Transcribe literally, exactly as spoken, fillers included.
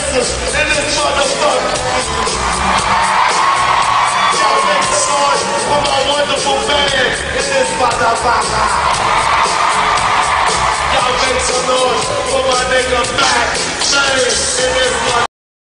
dancers in this motherfucker. Y'all make some noise for my wonderful band in this motherfucker. Y'all make some noise for my nigga Mac, man, in this motherfucker.